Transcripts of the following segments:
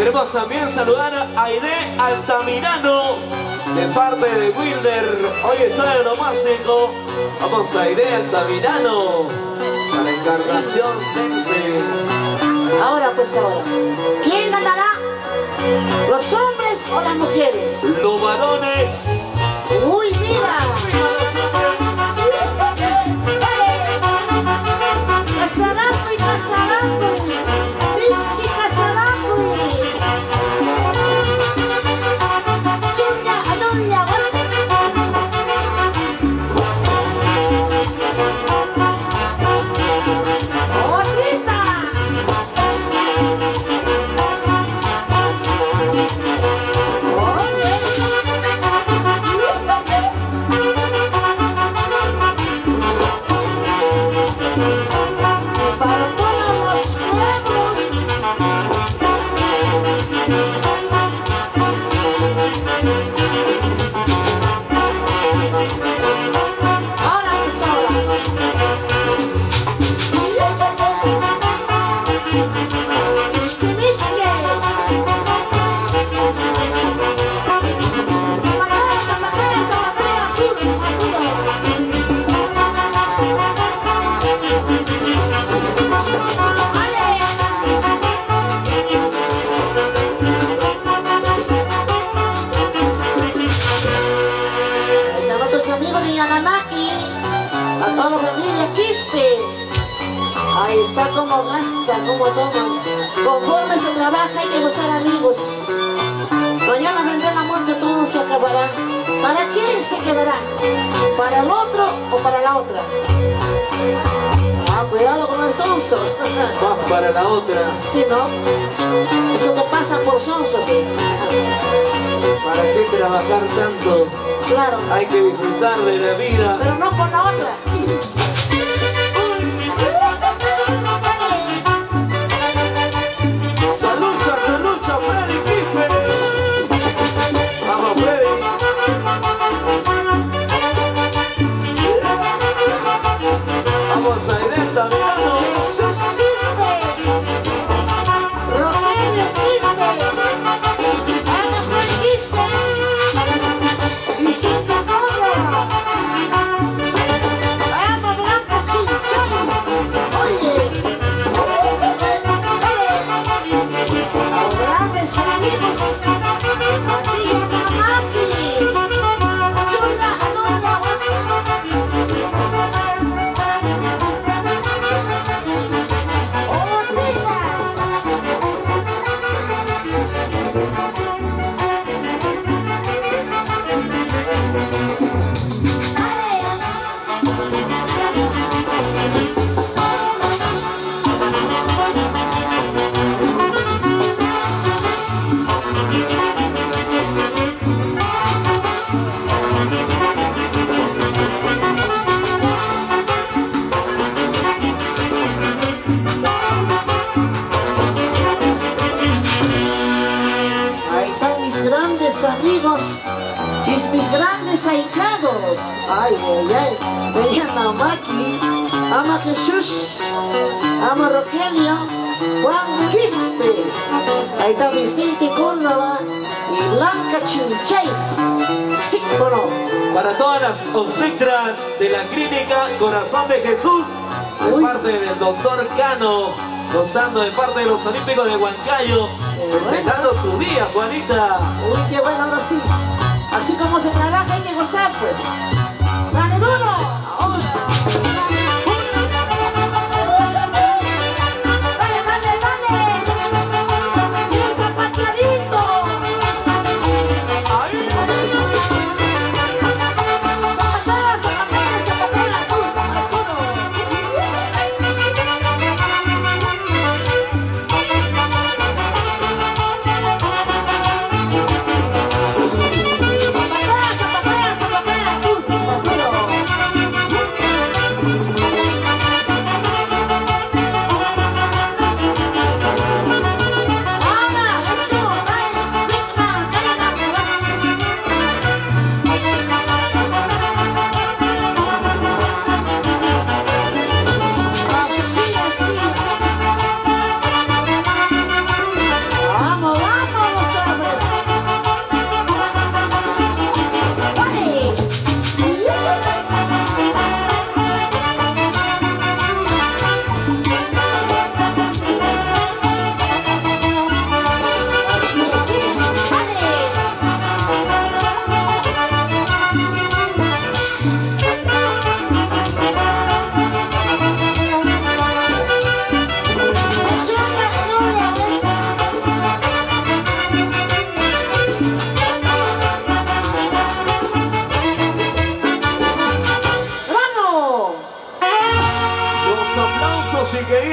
Queremos también saludar a Aide Altamirano de parte de Wilder. Hoy está en lo mágico. Vamos a Aide Altamirano para Encarnación Tense. Ahora pues ahora, ¿quién ganará? ¿Los hombres o las mujeres? Los varones. ¡Uy, mira! ¡Casaraco y casaraco! ¡Whisky casaraco! ¡Chunya, anunya, vas! Ahí está como gasta, como toma. Conforme se trabaja hay que buscar amigos. Mañana vendrá la muerte, todo se acabará. ¿Para quién se quedará? ¿Para el otro o para la otra? Ah, cuidado con el sonso. Más para la otra. Sí, ¿no? Eso te pasa por sonso. ¿Para qué trabajar tanto? Claro. Hay que disfrutar de la vida. Pero no por la otra. ¡Salucha, Freddy Quispe! ¡Vamos, Freddy! ¡Vamos a Aide Altamirano! ¡Jesús Quispe! ¡Rogelio Quispe! ¡Vamos con Quispe! ¡Vicente Córdoba! ¡Vamos, Blanca Chinchón! ¡Oye! ¡Grandes amigos! ¡Matías Maki! ¡Chula, anuela, vas! Amigos y mis grandes ahijados. Ay, ay, ay. Veían a Maki, ama Jesús, ama Rogelio, Juan Quispe. Ahí está Vicente Córdoba y Blanca Chinchay. Sí, bueno. Para todas las obstetras de la clínica Corazón de Jesús, de parte del doctor Cano, gozando de parte de los Olímpicos de Huancayo, festejando su día, Juanita. Uy, qué bueno, ahora sí. Así como se trabaja hay que gozar, pues. ¡Dale duro! ¡Ahora! Tú.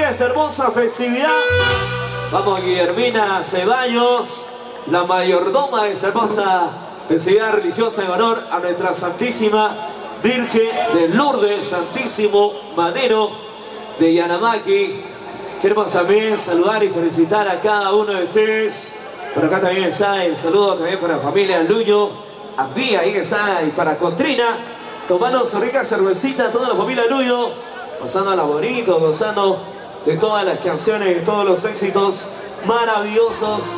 esta hermosa festividad. Vamos, Guillermina Ceballos, la mayordoma de esta hermosa festividad religiosa en honor a nuestra Santísima Virgen de Lourdes, Santísimo Madero de Yanamaki. Queremos también saludar y felicitar a cada uno de ustedes. Por acá también está el saludo también para la familia Luño, a Pía, ahí está, y para Cotrina, tomando su rica cervecita, toda la familia Luño, pasándola bonito, gozando de todas las canciones, de todos los éxitos maravillosos.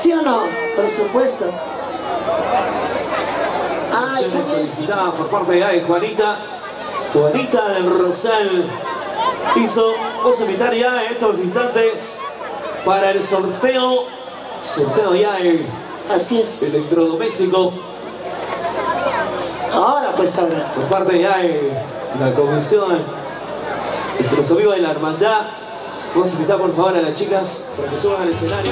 ¿Sí o no? Por supuesto. Ay, solicitada por parte de Juanita. Juanita del Rosal hizo, vamos a invitar ya en estos instantes para el sorteo ya el así es. electrodoméstico. Ahora pues ahora. Por parte ya de la comisión, nuestros amigos de la hermandad, vamos a invitar por favor a las chicas para que suban al escenario.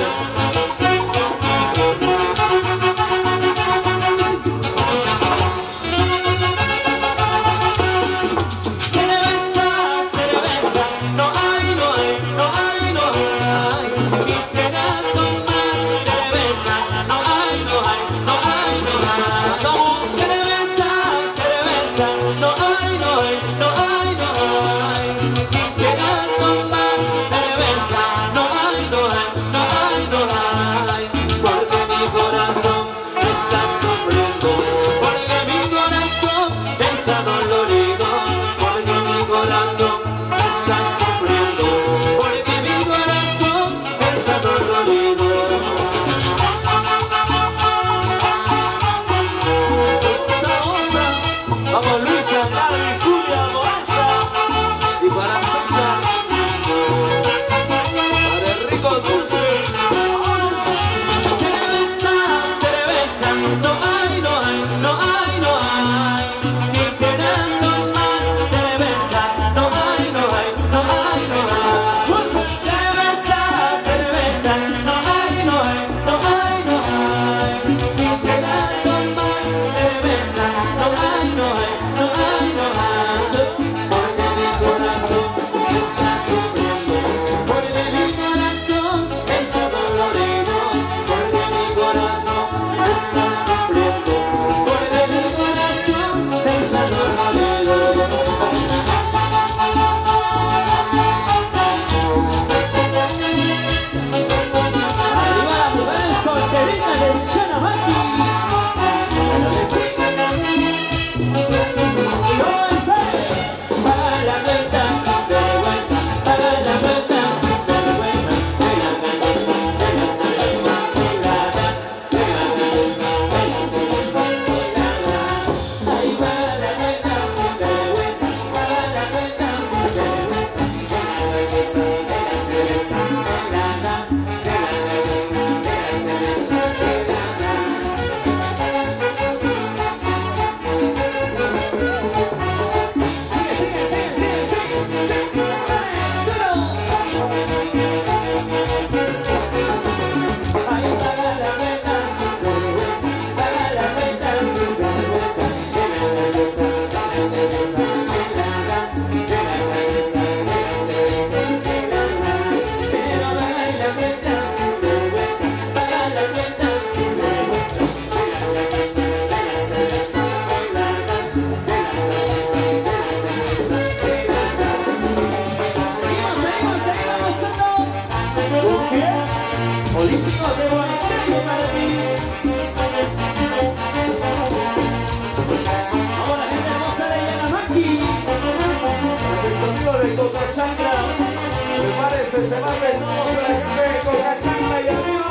Se va de todo para la gente de Cocachanga y arriba.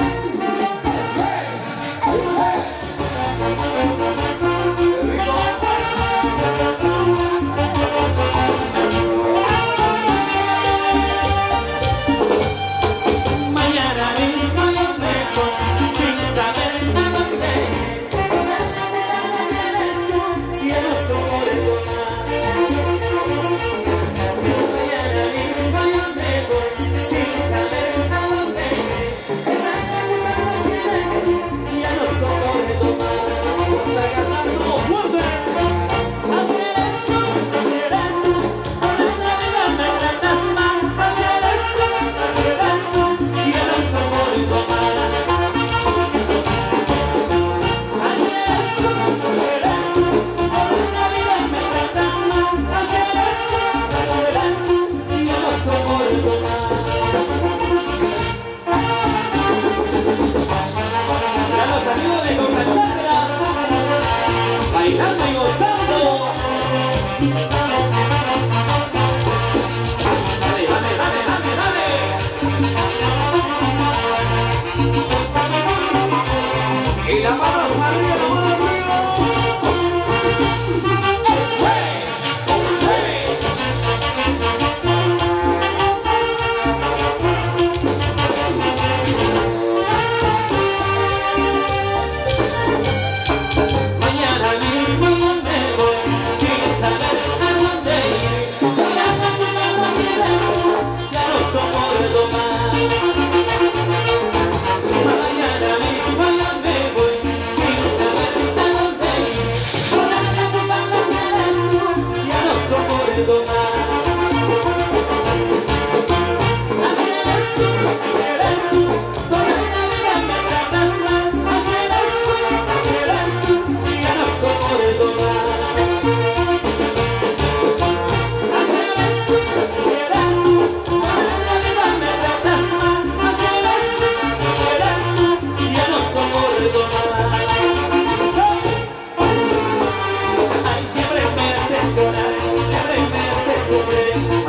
Mañana mismo yo me voy sin saber a dónde. Eres tú y el oso por el tomar. Mañana mismo yo me voy sin saber sufrir.